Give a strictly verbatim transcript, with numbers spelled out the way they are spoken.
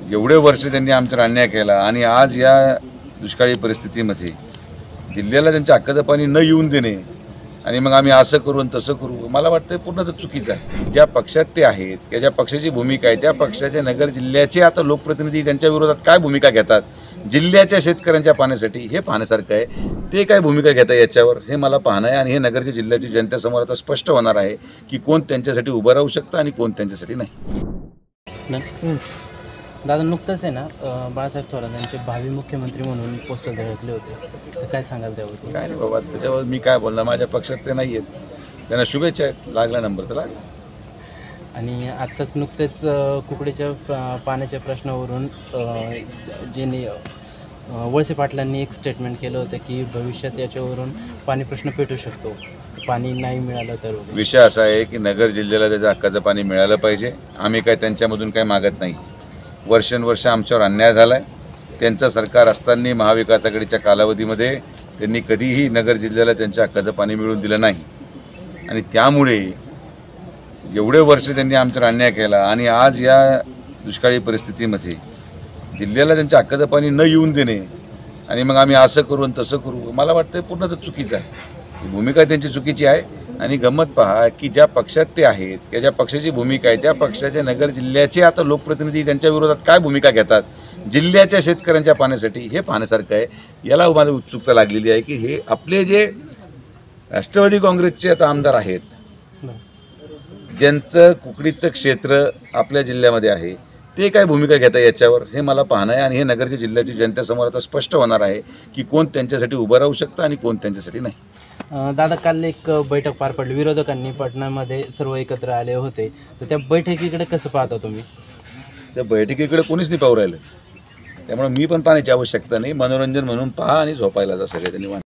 एवढे वर्ष त्यांनी आमच्यावर अन्याय केला आणि आज या दुष्काळी परिस्थितीमध्ये जिल्ह्याला त्यांच्या हक्काचं पाणी न येऊन देणे आणि मग आम्ही असं करू आणि तसं करू, मला वाटतं पूर्ण चुकीचं आहे. ज्या पक्षात ते आहेत किंवा ज्या पक्षाची भूमिका आहे त्या पक्षाच्या नगर जिल्ह्याचे आता लोकप्रतिनिधी त्यांच्या विरोधात काय भूमिका घेतात, जिल्ह्याच्या शेतकऱ्यांच्या पाण्यासाठी हे पाहण्यासारखं आहे. ते काय भूमिका घेतात याच्यावर हे मला पाहणं आहे आणि हे नगरच्या जिल्ह्याची जनतेसमोर आता स्पष्ट होणार आहे की कोण त्यांच्यासाठी उभं राहू शकतं आणि कोण त्यांच्यासाठी नाही. दादा, नुकतंच आहे ना बाळासाहेब थोरात यांचे भावी मुख्यमंत्री म्हणून पोस्टर झळकले होते, तर काय सांगाल त्यावरती? काय नाही बाबा, त्याच्यावर मी काय बोलणार, माझ्या पक्षात ते नाही आहेत. त्यांना शुभेच्छा आहेत, लागला नंबर तर लागला. आणि आत्ताच नुकतेच कुकडीच्या पाण्याच्या प्रश्नावरून जे वळसे पाटलांनी एक स्टेटमेंट केलं होतं की भविष्यात याच्यावरून पाणी प्रश्न पेटू शकतो, पाणी नाही मिळालं तर. विषय असा आहे की नगर जिल्ह्याला त्याच्या हक्काचं पाणी मिळालं पाहिजे. आम्ही काय त्यांच्यामधून काही मागत नाही. वर्षानुवर्ष आमच्यावर अन्याय झाला आहे. त्यांचं सरकार असताना महाविकास आघाडीच्या कालावधीमध्ये त्यांनी कधीही नगर जिल्ह्याला त्यांच्या हक्काचं पाणी मिळवून दिलं नाही आणि त्यामुळे एवढे वर्ष त्यांनी आमच्यावर अन्याय केला आणि आज या दुष्काळी परिस्थितीमध्ये जिल्ह्याला त्यांच्या हक्काचं पाणी न येऊन देणे आणि मग आम्ही असं करू आणि तसं करू, मला वाटतं पूर्ण चुकीचं आहे. ही भूमिका त्यांची चुकीची आहे. आणि गंमत पहा की ज्या पक्षात ते आहेत किंवा ज्या पक्षाची भूमिका आहे त्या पक्षाच्या नगर जिल्ह्याचे आता लोकप्रतिनिधी त्यांच्या विरोधात काय भूमिका घेतात, जिल्ह्याच्या शेतकऱ्यांच्या पाण्यासाठी हे पाहण्यासारखं आहे. याला मला उत्सुकता लागलेली आहे की हे आपले जे राष्ट्रवादी काँग्रेसचे आता आमदार आहेत, ज्यांचं कुकडीचं क्षेत्र आपल्या जिल्ह्यामध्ये आहे, ते काय भूमिका घेतात याच्यावर हे मला पाहणं आहे आणि हे नगरच्या जिल्ह्याची जनतेसमोर आता स्पष्ट होणार आहे की कोण त्यांच्यासाठी उभं राहू शकतं आणि कोण त्यांच्यासाठी नाही. दादा, काल एक बैठक पार पडली, विरोधकांनी पटनामध्ये सर्व एकत्र आले होते, तर त्या बैठकीकडे कसं पाहता तुम्ही? त्या बैठकीकडे कोणीच नाही पाहू राहिलं, त्यामुळे मी पण पाहण्याची आवश्यकता नाही. मनोरंजन म्हणून पहा आणि झोपायला जा सगळे त्यांनी.